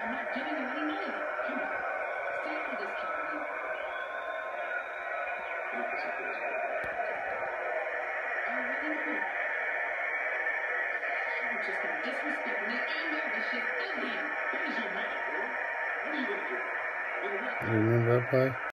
I'm not giving him any money. Come on. Stay out of this, Calvin. I really know. You're just gonna disrespect me and Nervous again. What is your name, bro? What are you gonna do? You remember that play?